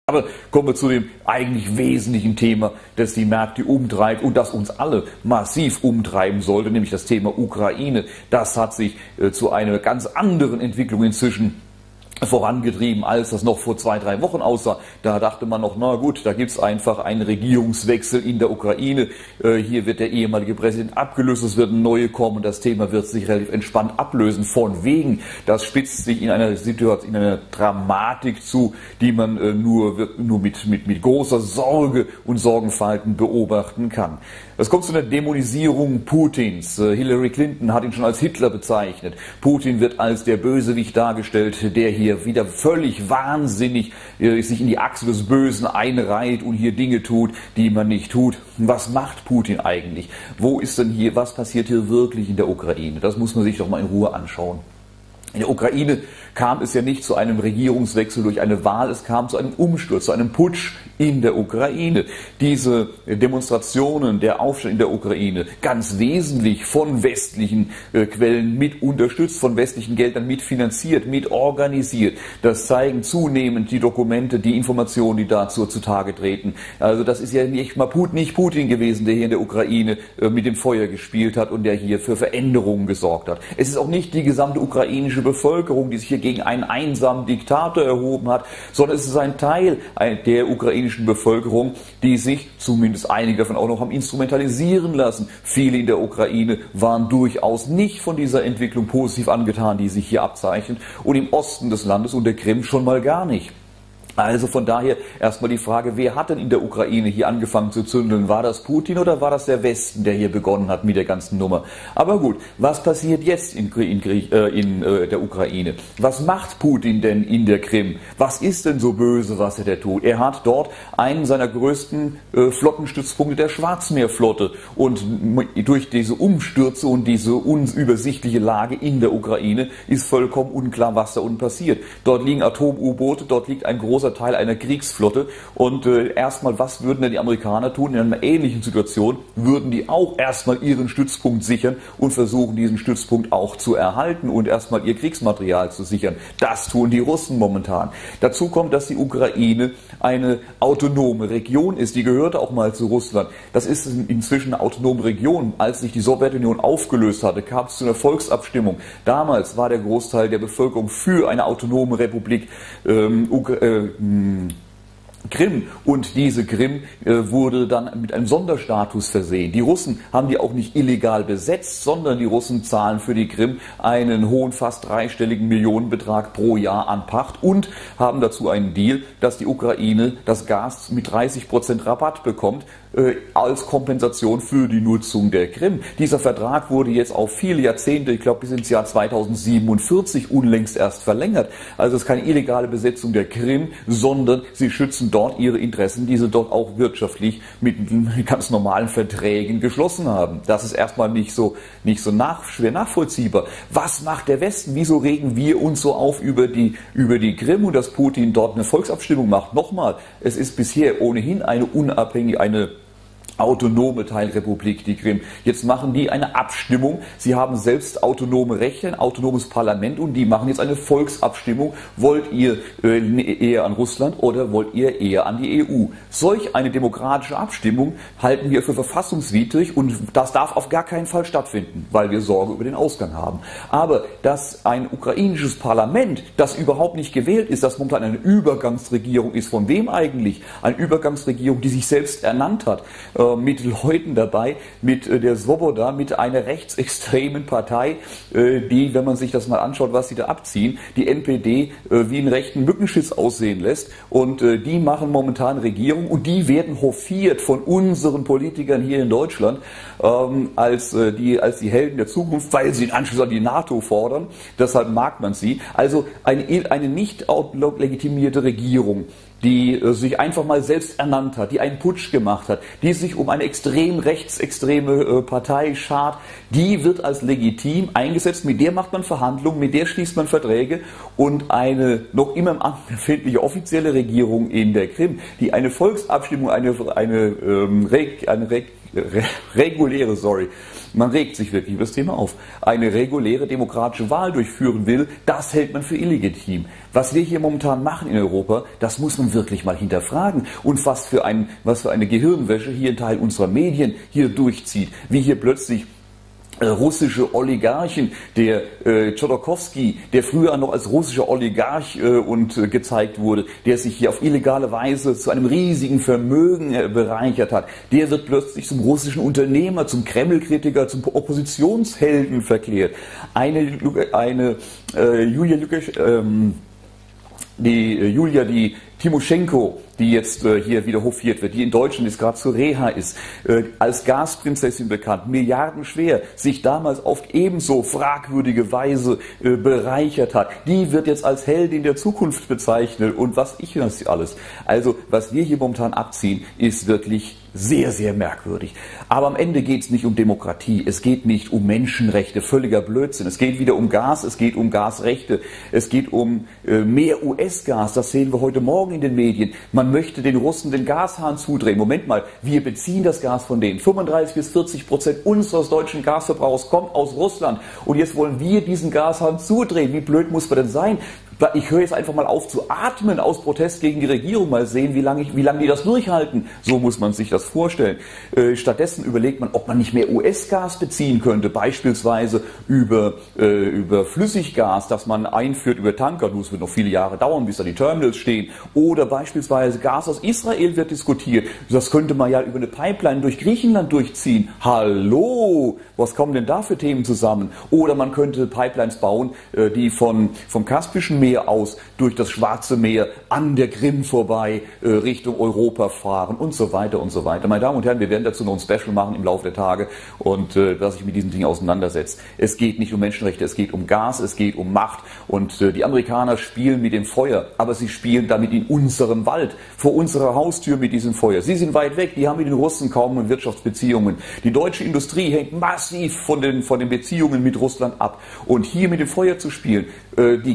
Aber kommen wir zu dem eigentlich wesentlichen Thema, das die Märkte umtreibt und das uns alle massiv umtreiben sollte, nämlich das Thema Ukraine. Das hat sich zu einer ganz anderen Entwicklung inzwischen vorangetrieben, als das noch vor 2-3 Wochen aussah. Da dachte man noch, na gut, da gibt's einfach einen Regierungswechsel in der Ukraine. Hier wird der ehemalige Präsident abgelöst, es wird ein neuer kommen, das Thema wird sich relativ entspannt ablösen. Von wegen, das spitzt sich in einer Situation, in einer Dramatik zu, die man nur mit großer Sorge und Sorgenfalten beobachten kann. Es kommt zu einer Dämonisierung Putins. Hillary Clinton hat ihn schon als Hitler bezeichnet. Putin wird als der Bösewicht dargestellt, der hier wieder völlig wahnsinnig sich in die Achse des Bösen einreiht und hier Dinge tut, die man nicht tut. Was macht Putin eigentlich? Wo ist denn hier, was passiert hier wirklich in der Ukraine? Das muss man sich doch mal in Ruhe anschauen. In der Ukraine kam es ja nicht zu einem Regierungswechsel durch eine Wahl, es kam zu einem Umsturz, zu einem Putsch in der Ukraine. Diese Demonstrationen, der Aufstand in der Ukraine, ganz wesentlich von westlichen Quellen mit unterstützt, von westlichen Geldern mitfinanziert, mit organisiert. Das zeigen zunehmend die Dokumente, die Informationen, die dazu zutage treten. Also das ist ja nicht Putin gewesen, der hier in der Ukraine mit dem Feuer gespielt hat und der hier für Veränderungen gesorgt hat. Es ist auch nicht die gesamte ukrainische Bevölkerung, die sich hier gegen einen einsamen Diktator erhoben hat, sondern es ist ein Teil der ukrainischen Bevölkerung, die sich, zumindest einige davon auch noch, haben instrumentalisieren lassen. Viele in der Ukraine waren durchaus nicht von dieser Entwicklung positiv angetan, die sich hier abzeichnet, und im Osten des Landes und der Krim schon mal gar nicht. Also von daher erstmal die Frage, wer hat denn in der Ukraine hier angefangen zu zündeln? War das Putin oder war das der Westen, der hier begonnen hat mit der ganzen Nummer? Aber gut, was passiert jetzt in der Ukraine? Was macht Putin denn in der Krim? Was ist denn so böse, was er da tut? Er hat dort einen seiner größten Flottenstützpunkte der Schwarzmeerflotte, und durch diese Umstürze und diese unübersichtliche Lage in der Ukraine ist vollkommen unklar, was da unten passiert. Dort liegen Atom-U-Boote, dort liegt ein großer Teil einer Kriegsflotte, und erstmal, was würden denn die Amerikaner tun? In einer ähnlichen Situation würden die auch erstmal ihren Stützpunkt sichern und versuchen, diesen Stützpunkt auch zu erhalten und erstmal ihr Kriegsmaterial zu sichern. Das tun die Russen momentan. Dazu kommt, dass die Ukraine eine autonome Region ist, die gehörte auch mal zu Russland. Das ist inzwischen eine autonome Region. Als sich die Sowjetunion aufgelöst hatte, kam es zu einer Volksabstimmung. Damals war der Großteil der Bevölkerung für eine autonome Republik Krim, und diese Krim wurde dann mit einem Sonderstatus versehen. Die Russen haben die auch nicht illegal besetzt, sondern die Russen zahlen für die Krim einen hohen, fast dreistelligen Millionenbetrag pro Jahr an Pacht und haben dazu einen Deal, dass die Ukraine das Gas mit 30% Rabatt bekommt, als Kompensation für die Nutzung der Krim. Dieser Vertrag wurde jetzt auf viele Jahrzehnte, ich glaube bis ins Jahr 2047 unlängst erst verlängert. Also es ist keine illegale Besetzung der Krim, sondern sie schützen dort ihre Interessen, die sie dort auch wirtschaftlich mit ganz normalen Verträgen geschlossen haben. Das ist erstmal nicht so schwer nachvollziehbar. Was macht der Westen? Wieso regen wir uns so auf über die Krim und dass Putin dort eine Volksabstimmung macht? Nochmal, es ist bisher ohnehin eine autonome Teilrepublik, die Krim. Jetzt machen die eine Abstimmung. Sie haben selbst autonome Rechte, ein autonomes Parlament, und die machen jetzt eine Volksabstimmung. Wollt ihr eher an Russland oder wollt ihr eher an die EU? Solch eine demokratische Abstimmung halten wir für verfassungswidrig, und das darf auf gar keinen Fall stattfinden, weil wir Sorge über den Ausgang haben. Aber dass ein ukrainisches Parlament, das überhaupt nicht gewählt ist, das momentan eine Übergangsregierung ist, von wem eigentlich? Eine Übergangsregierung, die sich selbst ernannt hat, mit Leuten dabei, mit der Swoboda, mit einer rechtsextremen Partei, die, wenn man sich das mal anschaut, was sie da abziehen, die NPD wie einen rechten Mückenschiss aussehen lässt, und die machen momentan Regierung, und die werden hofiert von unseren Politikern hier in Deutschland als die Helden der Zukunft, weil sie den Anschluss an die NATO fordern. Deshalb mag man sie. Also eine nicht legitimierte Regierung, die sich einfach mal selbst ernannt hat, die einen Putsch gemacht hat, die sich um eine extrem rechtsextreme Partei schart, die wird als legitim eingesetzt, mit der macht man Verhandlungen, mit der schließt man Verträge, und eine noch immer im Amt befindliche offizielle Regierung in der Krim, die eine Volksabstimmung, eine man regt sich wirklich über das Thema auf, eine reguläre demokratische Wahl durchführen will, das hält man für illegitim. Was wir hier momentan machen in Europa, das muss man wirklich mal hinterfragen. Und was für eine Gehirnwäsche hier ein Teil unserer Medien hier durchzieht, wie hier plötzlich russische Oligarchen, der Chodorkowski, der früher noch als russischer Oligarch gezeigt wurde, der sich hier auf illegale Weise zu einem riesigen Vermögen bereichert hat, der wird plötzlich zum russischen Unternehmer, zum Kreml-Kritiker, zum Oppositionshelden verklärt. Die Timoschenko, die jetzt hier wieder hofiert wird, die in Deutschland jetzt gerade zur Reha ist, als Gasprinzessin bekannt, milliardenschwer, sich damals auf ebenso fragwürdige Weise bereichert hat, die wird jetzt als Heldin der Zukunft bezeichnet und was alles. Also was wir hier momentan abziehen, ist wirklich sehr, sehr merkwürdig. Aber am Ende geht es nicht um Demokratie, es geht nicht um Menschenrechte, völliger Blödsinn. Es geht wieder um Gas, es geht um Gasrechte, es geht um mehr US-Gas, das sehen wir heute Morgen in den Medien. Man möchte den Russen den Gashahn zudrehen. Moment mal, wir beziehen das Gas von denen. 35-40% unseres deutschen Gasverbrauchs kommt aus Russland. Und jetzt wollen wir diesen Gashahn zudrehen. Wie blöd muss man denn sein? Ich höre jetzt einfach mal auf zu atmen aus Protest gegen die Regierung, mal sehen, wie lange die das durchhalten. So muss man sich das vorstellen. Stattdessen überlegt man, ob man nicht mehr US-Gas beziehen könnte, beispielsweise über Flüssiggas, das man einführt über Tanker. Das wird noch viele Jahre dauern, bis da die Terminals stehen. Oder beispielsweise Gas aus Israel wird diskutiert. Das könnte man ja über eine Pipeline durch Griechenland durchziehen. Hallo, was kommen denn da für Themen zusammen? Oder man könnte Pipelines bauen, die vom Kaspischen Meer aus durch das Schwarze Meer an der Krim vorbei Richtung Europa fahren und so weiter und so weiter. Meine Damen und Herren, wir werden dazu noch ein Special machen im Laufe der Tage und dass sich mit diesen Dingen auseinandersetzt. Es geht nicht um Menschenrechte, es geht um Gas, es geht um Macht und die Amerikaner spielen mit dem Feuer, aber sie spielen damit in unserem Wald, vor unserer Haustür mit diesem Feuer. Sie sind weit weg, die haben mit den Russen kaum Wirtschaftsbeziehungen. Die deutsche Industrie hängt massiv von den Beziehungen mit Russland ab und hier mit dem Feuer zu spielen, die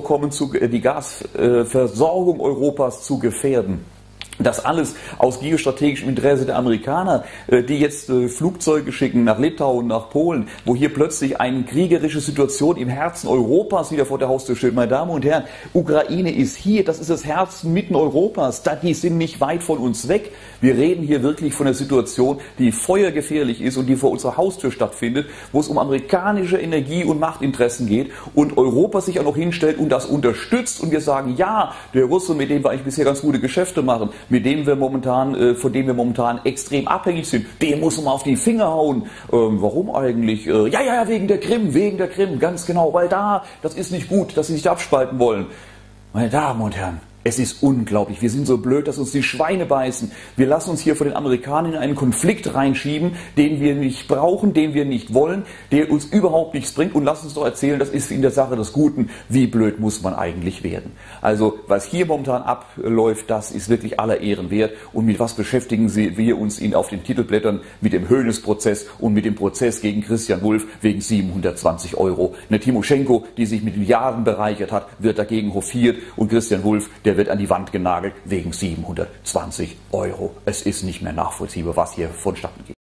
Gasversorgung Europas zu gefährden. Das alles aus geostrategischem Interesse der Amerikaner, die jetzt Flugzeuge schicken nach Litauen, nach Polen, wo hier plötzlich eine kriegerische Situation im Herzen Europas wieder vor der Haustür steht. Meine Damen und Herren, Ukraine ist hier, das ist das Herz mitten Europas, die sind nicht weit von uns weg. Wir reden hier wirklich von einer Situation, die feuergefährlich ist und die vor unserer Haustür stattfindet, wo es um amerikanische Energie- und Machtinteressen geht und Europa sich auch noch hinstellt und das unterstützt und wir sagen, ja, der Russe, mit dem wir eigentlich bisher ganz gute Geschäfte machen, von dem wir momentan extrem abhängig sind, dem muss man auf die Finger hauen. Warum eigentlich? Ja, wegen der Krim, ganz genau, weil das ist nicht gut, dass sie sich abspalten wollen. Meine Damen und Herren, es ist unglaublich. Wir sind so blöd, dass uns die Schweine beißen. Wir lassen uns hier von den Amerikanern in einen Konflikt reinschieben, den wir nicht brauchen, den wir nicht wollen, der uns überhaupt nichts bringt und lassen uns doch erzählen, das ist in der Sache des Guten. Wie blöd muss man eigentlich werden? Also, was hier momentan abläuft, das ist wirklich aller Ehren wert. Und mit was beschäftigen wir uns auf den Titelblättern? Mit dem Hoeneß-Prozess und mit dem Prozess gegen Christian Wulff wegen 720 €. Eine Timoschenko, die sich mit Milliarden bereichert hat, wird dagegen hofiert und Christian Wulff, der wird an die Wand genagelt wegen 720 €. Es ist nicht mehr nachvollziehbar, was hier vonstatten geht.